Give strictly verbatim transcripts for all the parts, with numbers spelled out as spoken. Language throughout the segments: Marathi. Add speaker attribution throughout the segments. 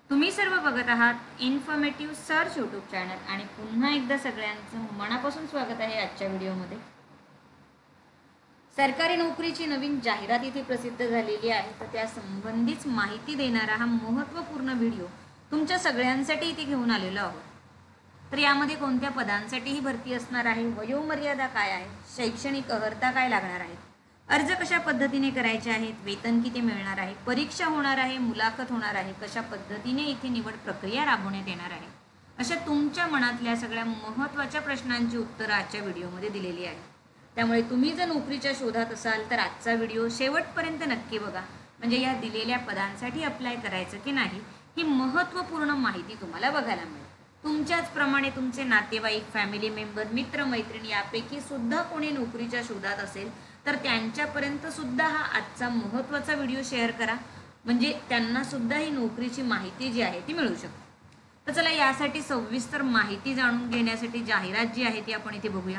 Speaker 1: तुम्ही सर्व बघत आहात इन्फॉर्मेटिव्ह सर्च यूट्यूब चॅनल आणि पुन्हा एकदा सगळ्यांचं मनापासून स्वागत आहे आजच्या व्हिडिओमध्ये। सरकारी नोकरीची नवीन जाहिरात इथे प्रसिद्ध झालेली आहे, तर त्या संबंधीच माहिती देणारा हा महत्त्वपूर्ण व्हिडिओ तुमच्या सगळ्यांसाठी इथे घेऊन आलेलो आहोत। तर यामध्ये कोणत्या पदांसाठी ही भरती असणार आहे, वयोमर्यादा काय आहे, शैक्षणिक अर्हता काय लागणार आहे, अर्ज कशा पद्धतीने करायचे आहेत, वेतन किती मिळणार आहे, परीक्षा होणार आहे, मुलाखत होणार आहे, कशा पद्धतीने इथे निवड प्रक्रिया राबवण्यात येणार आहे, अशा तुमच्या मनातल्या सगळ्या महत्त्वाच्या प्रश्नांची उत्तरं आजच्या व्हिडिओमध्ये दिलेली आहेत। त्यामुळे तुम्ही जर नोकरीच्या शोधात असाल तर आजचा व्हिडिओ शेवटपर्यंत नक्की बघा, म्हणजे या दिलेल्या पदांसाठी अप्लाय करायचं की नाही ही महत्त्वपूर्ण माहिती तुम्हाला बघायला मिळेल। तुमच्याच प्रमाणे तुमचे नातेवाईक, फॅमिली मेंबर, मित्र मैत्रिणी यापैकी सुद्धा कोणी नोकरीच्या शोधात असेल तर त्यांच्यापर्यंत सुद्धा हा आजचा महत्त्वाचा व्हिडिओ शेअर करा, म्हणजे त्यांना सुद्धा ही नोकरीची माहिती जी आहे ती मिळू शकते। तर चला यासाठी सविस्तर माहिती जाणून घेण्यासाठी जाहिरात जी आहे ती आपण इथे बघूया।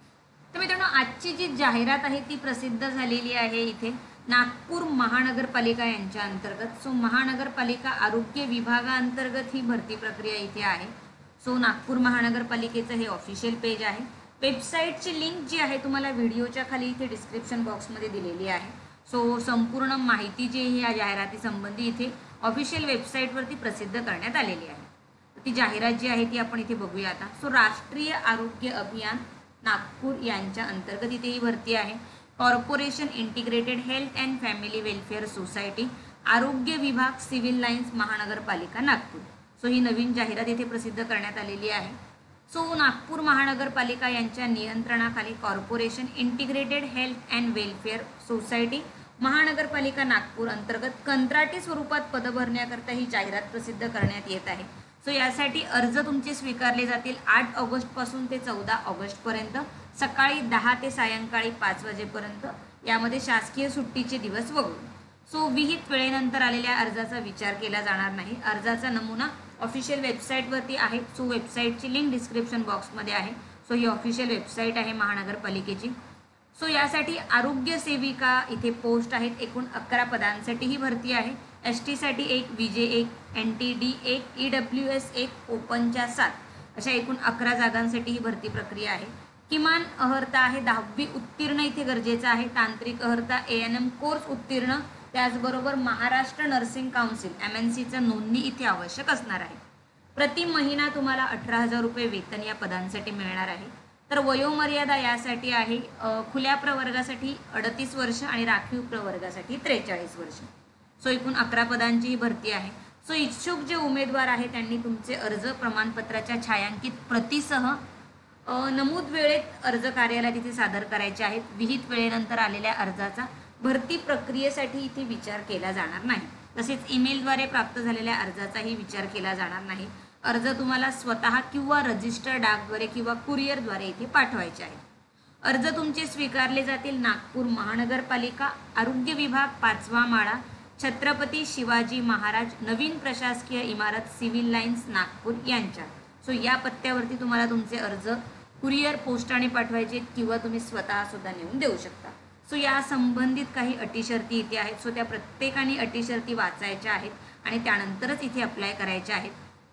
Speaker 1: तर मित्रांनो, आजची जी जाहिरात आहे ती प्रसिद्ध झालेली आहे इथे नागपूर महानगरपालिका यांच्या अंतर्गत। सो महानगरपालिका आरोग्य विभागाअंतर्गत ही भरती प्रक्रिया इथे आहे। सो नागपूर महानगरपालिकेचं हे ऑफिशियल पेज आहे। वेबसाईटची लिंक जी आहे तुम्हाला व्हिडिओच्या खाली इथे डिस्क्रिप्शन बॉक्समध्ये दिलेली आहे। सो संपूर्ण माहिती जी आहे या जाहिराती संबंधी इथे ऑफिशियल वेबसाईटवरती प्रसिद्ध करण्यात आलेली आहे। ती जाहिरात जी आहे ती आपण इथे बघूया आता। सो राष्ट्रीय आरोग्य अभियान नागपूर यांच्या अंतर्गत इथे ही भरती आहे। Corporation integrated health and family welfare society, आरोग्य विभाग, सिव्हिल लाईन्स, महानगरपालिका नागपूर। सो ही नवीन जाहिरात इथे प्रसिद्ध करण्यात आलेली आहे। सो नागपूर महानगरपालिका यांच्या नियंत्रणाखाली corporation integrated health and welfare society, महानगरपालिका नागपूर अंतर्गत कंत्राटी स्वरूपात पद भरण्याकरता ही जाहिरात प्रसिद्ध करण्यात येत आहे। सो यासाठी अर्ज तुमचे स्वीकारले जातील आठ ऑगस्ट पासून ते चौदा ऑगस्ट पर्यंत, सकाळी दहा ते सायंकाळी पाच वाजेपर्यंत, यामध्ये शासकीय सुट्टीचे दिवस वगळून। सो विहित वेळेनंतर आलेल्या अर्जाचा विचार केला जाणार नाही। अर्जाचा नमुना ऑफिशियल वेबसाईटवरती आहे। सो वेबसाईटची लिंक डिस्क्रिप्शन बॉक्समध्ये आहे। सो ही ऑफिशियल वेबसाईट आहे महानगरपालिकेची। सो यासाठी आरोग्य सेविका इथे पोस्ट आहेत। एकूण अकरा पदांसाठी ही भरती आहे। एस टीसाठी एक, विजे एक, एन टी डी एक, ई डब्ल्यू एस एक, ओपनच्या सात, अशा एकूण अकरा जागांसाठी ही भरती प्रक्रिया आहे। किमान अर्हता आहे दहावी उत्तीर्ण इथे गरजेचं आहे। तांत्रिक अर्हता ए एन एम कोर्स उत्तीर्ण, त्याचबरोबर Maharashtra nursing council M N सीचं नोंदणी इथे आवश्यक असणार आहे। प्रति महिना तुम्हाला अठरा हजार रुपये वेतन या पदांसाठी मिळणार आहे। तर वयोमर्यादा यासाठी आहे खुल्या प्रवर्गासाठी अडतीस वर्ष आणि राखीव प्रवर्गासाठी त्रेचाळीस वर्ष। सो एकूण अकरा पदांची ही भरती आहे। सो इच्छुक जे उमेदवार आहेत त्यांनी तुमचे अर्ज प्रमाणपत्राच्या छायांकित प्रतीसह नमूद वेळेत अर्ज कार्यालयात इथे सादर करायचे आहेत। विहित वेळेनंतर आलेल्या अर्जाचा भरती प्रक्रियेसाठी इथे विचार केला जाणार नाही। तसेच ईमेलद्वारे प्राप्त झालेल्या अर्जाचाही विचार केला जाणार नाही। अर्ज तुम्हाला स्वतः किंवा रजिस्टर डाकद्वारे किंवा कुरिअरद्वारे इथे पाठवायचे आहे। अर्ज तुमचे स्वीकारले जातील नागपूर महानगरपालिका आरोग्य विभाग, पाचवा माळा, छत्रपती शिवाजी महाराज नवीन प्रशासकीय इमारत, सिव्हिल लाईन्स नागपूर यांच्या। सो या पत्त्यावरती तुम्हाला तुमचे अर्ज कुरिअर पोस्टाने पाठवायचे किंवा तुम्ही स्वतः सुद्धा नेऊन देऊ शकता। सो या संबंधित काही अटी शर्ती इथे आहेत। सो त्या प्रत्येकाने अटी शर्ती वाचायच्या आहेत आणि त्यानंतरच इथे अप्लाय करायचे आहेत।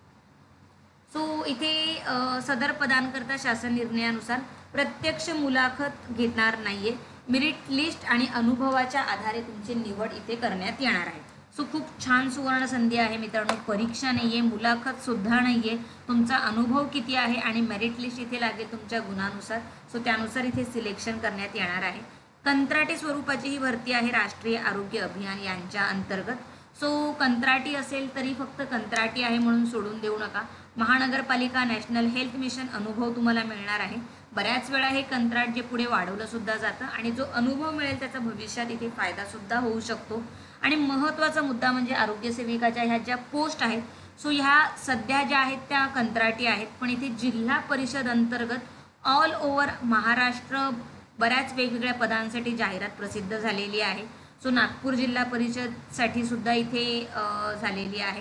Speaker 1: सो इथे सदर पदांकरता शासन निर्णयानुसार प्रत्यक्ष मुलाखत घेणार नाहीये। मेरिट लिस्ट आणि अनुभवाच्या आधारे तुमची निवड इथे करण्यात येणार आहे। सो खूप छान सुवर्ण संधी आहे मित्रांनो। परीक्षा नाहीये, मुलाखत सुद्धा नाहीये, तुमचा अनुभव किती आहे आणि मेरिट लिस्ट इथे लागेल तुमच्या गुणानुसार। सो त्यानुसार इथे सिलेक्शन करण्यात येणार आहे। कंत्राटी स्वरूपाची ही भरती आहे राष्ट्रीय आरोग्य अभियान यांच्या अंतर्गत। सो कंत्राटी असेल तरी फक्त कंत्राटी आहे म्हणून सोडून देऊ नका। महानगरपालिका नॅशनल हेल्थ मिशन अनुभव तुम्हाला मिळणार आहे। बऱ्याच वेळा हे कंत्राट जे पुढे वाढवलं सुद्धा जातं आणि जो अनुभव मिळेल त्याचा भविष्यात इथे फायदा सुद्धा होऊ शकतो। आणि महत्त्वाचा मुद्दा म्हणजे आरोग्य सेविकाच्या ह्या ज्या पोस्ट आहेत सो ह्या सध्या ज्या आहेत त्या कंत्राटी आहेत, पण इथे जिल्हा परिषद अंतर्गत ऑल ओव्हर महाराष्ट्र बऱ्याच वेगवेगळ्या पदांसाठी जाहिरात प्रसिद्ध झालेली आहे। सो नागपूर जिल्हा परिषदसाठी सुद्धा इथे झालेली आहे।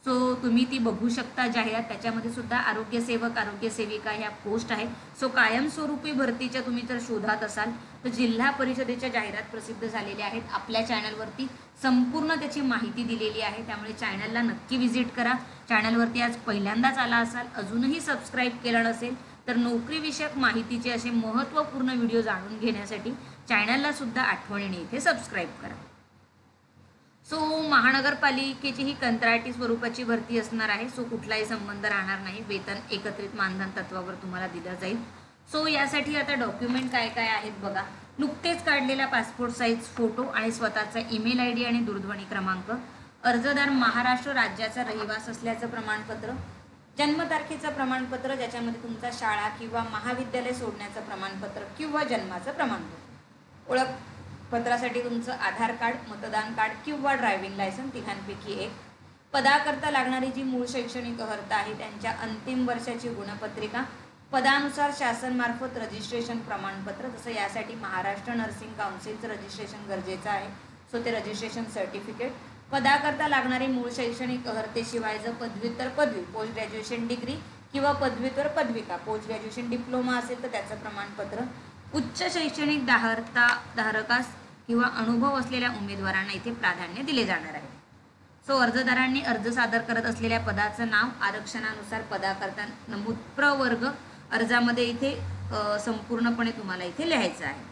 Speaker 1: सो तुम्ही ती बघू शकता जाहिरात. त्याच्यामध्ये सुद्धा आरोग्यसेवक आरोग्यसेविका ह्या पोस्ट आहेत. सो कायमस्वरूपी भरतीच्या तुम्ही जर शोधात असाल तर जिल्हा परिषदेच्या जाहिरात प्रसिद्ध झालेल्या आहेत. आपल्या चॅनलवरती संपूर्ण त्याची माहिती दिलेली आहे, त्यामुळे चॅनलला नक्की व्हिजिट करा. चॅनलवरती आज पहिल्यांदाच आला असाल, अजूनही सबस्क्राईब केलं नसेल तर नोकरीविषयक माहितीचे असे महत्त्वपूर्ण व्हिडिओ जाणून घेण्यासाठी चॅनलला सुद्धा आठवणीने इथे सबस्क्राईब करा. सो महानगरपालिकेची ही कंत्राटी स्वरूपाची भरती असणार आहे. सो कुठलाही संबंध राहणार नाही, वेतन एकत्रित मानधन तत्वावर तुम्हाला दिलं जाईल. सो यासाठी आता डॉक्युमेंट काय काय आहेत बघा. नुकतेच काढलेला पासपोर्ट साईज फोटो आणि स्वतःचा ईमेल आय डी आणि दूरध्वनी क्रमांक, अर्जदार महाराष्ट्र राज्याचा रहिवास असल्याचं प्रमाणपत्र, जन्मतारखेचं प्रमाणपत्र ज्याच्यामध्ये तुमचा शाळा किंवा महाविद्यालय सोडण्याचं प्रमाणपत्र किंवा जन्माचं प्रमाणपत्र, ओळख पत्रासाठी तुमचं आधार कार्ड, मतदान कार्ड किंवा ड्रायव्हिंग लायसन्स तिघांपैकी एक, पदाकरता लागणारी जी मूळ शैक्षणिक अर्हता आहे त्यांच्या अंतिम वर्षाची गुणपत्रिका, पदानुसार शासनमार्फत रजिस्ट्रेशन प्रमाणपत्र, जसं यासाठी महाराष्ट्र नर्सिंग काउन्सिलचं रजिस्ट्रेशन गरजेचं आहे. सो ते रजिस्ट्रेशन सर्टिफिकेट, पदाकरता लागणारी मूळ शैक्षणिक अर्हतेशिवाय जर पदव्युत्तर पदवी, पोस्ट ग्रॅज्युएशन डिग्री किंवा पदव्युत्तर पदविका, पोस्ट ग्रॅज्युएशन डिप्लोमा असेल तर त्याचं प्रमाणपत्र, उच्च शैक्षणिक दाहरता धारकास किंवा अनुभव असलेल्या उमेदवारांना इथे प्राधान्य दिले जाणार आहे. सो अर्जदारांनी अर्ज सादर करत असलेल्या पदाचं नाव, आरक्षणानुसार पदाकरता नमूद प्रवर्ग अर्जामध्ये इथे संपूर्णपणे तुम्हाला इथे लिहायचं आहे.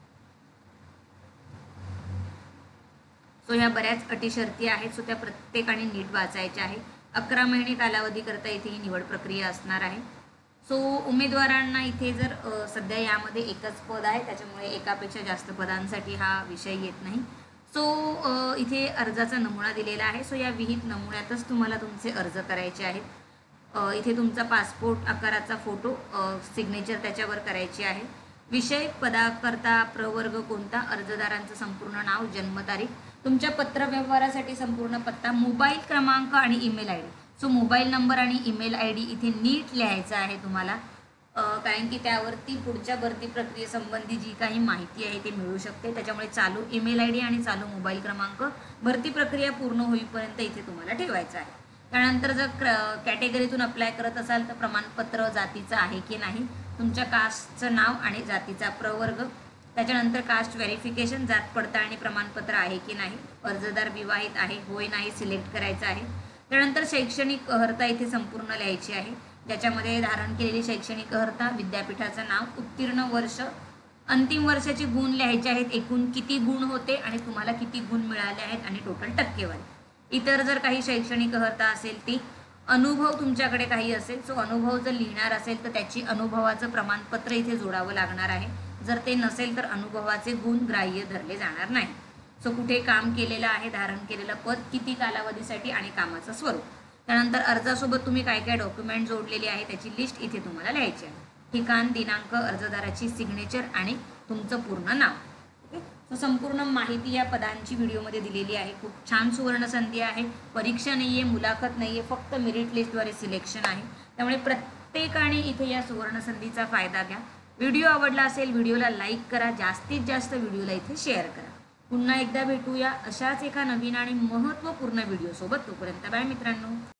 Speaker 1: सो ह्या बऱ्याच अटी शर्ती आहेत, सो त्या प्रत्येकाने नीट वाचायच्या आहे. अकरा महिने कालावधी करता इथे ही निवड प्रक्रिया असणार आहे. सो उमेदवारांना इथे जर सध्या यामध्ये एकच पद आहे, त्याच्यामुळे एकापेक्षा जास्त पदांसाठी हा विषय येत नाही. सो इथे अर्जाचा नमुना दिलेला आहे. सो या विहित नमुन्यातच तुम्हाला तुमचे अर्ज करायचे आहेत. इथे तुमचा पासपोर्ट आकाराचा फोटो, सिग्नेचर त्याच्यावर करायची आहे. विषय पदाकरता प्रवर्ग कोणता, अर्जदारांचं संपूर्ण नाव, जन्मतारीख, तुमच्या पत्रव्यवहारासाठी संपूर्ण पत्ता, मोबाईल क्रमांक आणि email I D. So mobile number आणि ईमेल आय डी इथे नीट लिहायचं आहे तुम्हाला, कारण की त्यावरती पुढच्या भरती प्रक्रियेसंबंधी जी काही माहिती आहे ती मिळू शकते. त्याच्यामुळे चालू ईमेल आय डी आणि चालू मोबाईल क्रमांक भरती प्रक्रिया पूर्ण होईपर्यंत इथे तुम्हाला ठेवायचं आहे. त्यानंतर जर कॅटेगरीतून अप्लाय करत असाल तर प्रमाणपत्र जातीचं आहे की नाही, तुमच्या कास्टचं नाव आणि जातीचा प्रवर्ग, त्याच्यानंतर कास्ट व्हेरिफिकेशन, जात पडताळणी प्रमाणपत्र आहे की नाही, अर्जदार विवाहित आहे होय नाही सिलेक्ट करायचं आहे. त्यानंतर शैक्षणिक अर्हता इथे संपूर्ण लिहायची आहे, ज्याच्यामध्ये धारण केलेली शैक्षणिक अर्हता, विद्यापीठाचं नाव, उत्तीर्ण वर्ष, अंतिम वर्षाचे गुण लिहायचे आहेत, एकूण किती गुण होते आणि तुम्हाला किती गुण मिळाले आहेत आणि टोटल टक्केवारी. इतर जर काही शैक्षणिक अर्हता असेल ती, अनुभव तुमच्याकडे काही असेल, सो अनुभव जर लिहिणार असेल तर त्याची अनुभवाचं प्रमाणपत्र इथे जोडावं लागणार आहे. जर ते नसेल तर अनुभवाचे गुण ग्राह्य धरले जाणार नाही. सो कुठे काम केलेलं आहे, धारण केलेलं पद, किती कालावधीसाठी आणि कामाचं स्वरूप. त्यानंतर अर्जासोबत तुम्ही काय काय डॉक्युमेंट जोडलेले आहे त्याची लिस्ट इथे तुम्हाला लिहायची आहे. ठिकाण, दिनांक, अर्जदाराची सिग्नेचर आणि तुमचं पूर्ण नाव. ओके, सो संपूर्ण माहिती या पदांची व्हिडिओमध्ये दिलेली आहे. खूप छान सुवर्ण संधी आहे. परीक्षा नाही आहे, मुलाखत नाही आहे, फक्त मेरिट लिस्टद्वारे सिलेक्शन आहे. त्यामुळे प्रत्येकाने इथे या सुवर्ण संधीचा फायदा घ्या. व्हिडिओ आवडला असेल व्हिडिओला लाईक करा, जास्तीत जास्त व्हिडिओला इथे शेअर करा. पुन्हा एकदा भेटूया अशाच एका नवीन आणि महत्त्वपूर्ण व्हिडिओसोबत. तोपर्यंत बाय मित्रांनो.